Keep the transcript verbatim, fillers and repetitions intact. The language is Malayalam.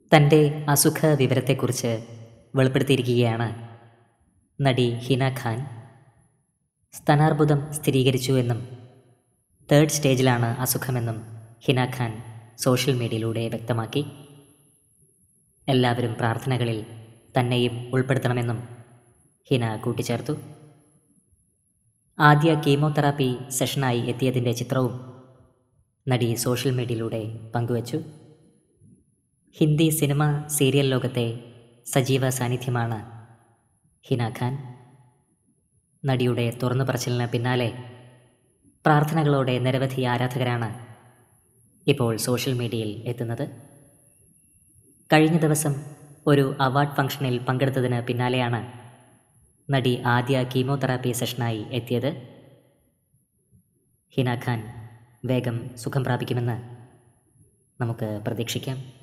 തൻ്റെ അസുഖ വിവരത്തെക്കുറിച്ച് വെളിപ്പെടുത്തിയിരിക്കുകയാണ് നടി ഹിന ഖാൻ. സ്തനാർബുദം സ്ഥിരീകരിച്ചു എന്നും തേർഡ് സ്റ്റേജിലാണ് അസുഖമെന്നും ഹിന ഖാൻ സോഷ്യൽ മീഡിയയിലൂടെ വ്യക്തമാക്കി. എല്ലാവരും പ്രാർത്ഥനകളിൽ തന്നെയും ഉൾപ്പെടുത്തണമെന്നും ഹിന കൂട്ടിച്ചേർത്തു. ആദ്യ കീമോതെറാപ്പി സെഷനായി എത്തിയതിൻ്റെ ചിത്രവും നടി സോഷ്യൽ മീഡിയയിലൂടെ പങ്കുവച്ചു. ഹിന്ദി സിനിമ സീരിയൽ ലോകത്തെ സജീവ സാന്നിധ്യമാണ് ഹിന ഖാൻ. നടിയുടെ തുറന്നു പറച്ചിലിന് പിന്നാലെ പ്രാർത്ഥനകളോടെ നിരവധി ആരാധകരാണ് ഇപ്പോൾ സോഷ്യൽ മീഡിയയിൽ എത്തുന്നത്. കഴിഞ്ഞ ദിവസം ഒരു അവാർഡ് ഫംഗ്ഷനിൽ പങ്കെടുത്തതിന് പിന്നാലെയാണ് നടി ആദ്യ കീമോതെറാപ്പി സെഷനായി എത്തിയത്. ഹിന ഖാൻ വേഗം സുഖം പ്രാപിക്കുമെന്ന് നമുക്ക് പ്രതീക്ഷിക്കാം.